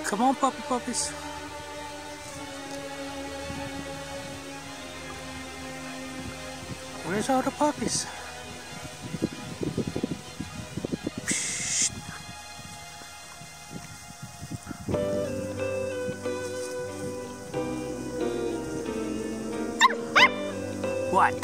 Come on, puppies. Where's all the puppies? Psst. What?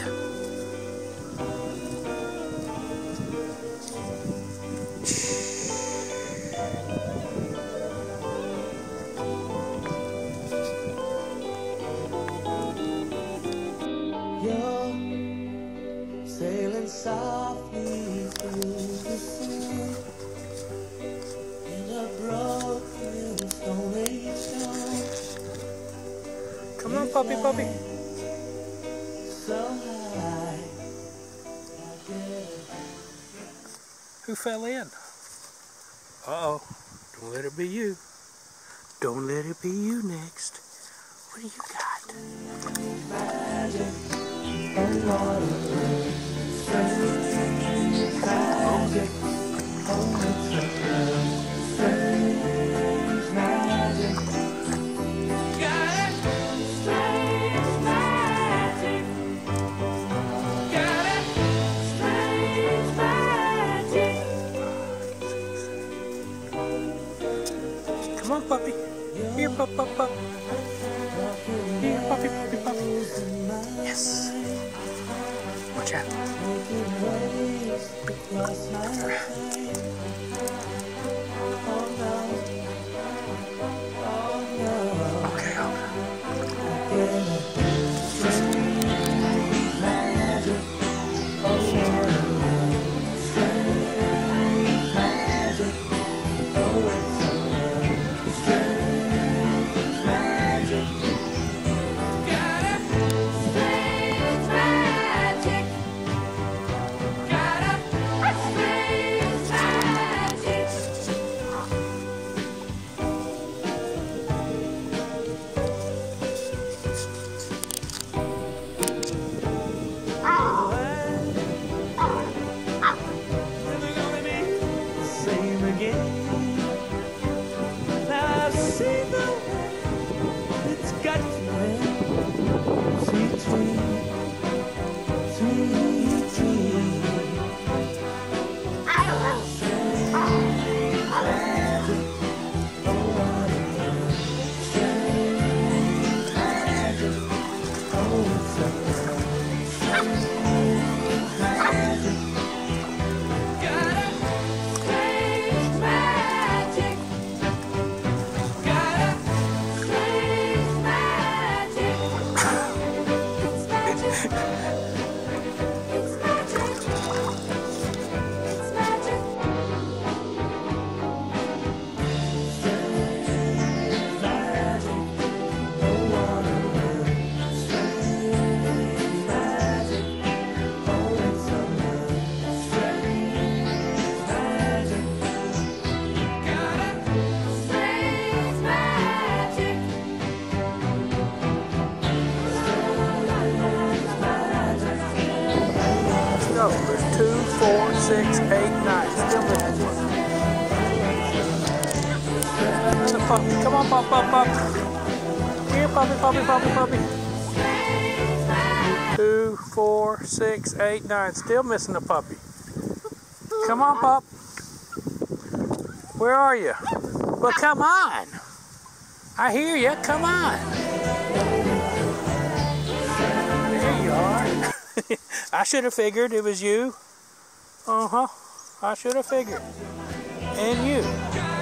Sailing softly through the sun in a broken Stone Age town. Come on, puppy. So high, Who fell in? Uh-oh. Don't let it be you. Don't let it be you next. What do you got? magic and water, strange magic, oh it's a strange magic. Got it, strange magic. Got it, strange magic. Come on, puppy. Here, pup. Here, puppy. Yes. Watch out. Okay, hold go. There's 2, 4, 6, 8, 9. Still missing one. Another puppy. Come on, pup. Here, puppy. 2, 4, 6, 8, 9. Still missing a puppy. Come on, pup. Where are you? Well, come on. I hear you. Come on. There you are. I should have figured it was you. I should have figured. And you.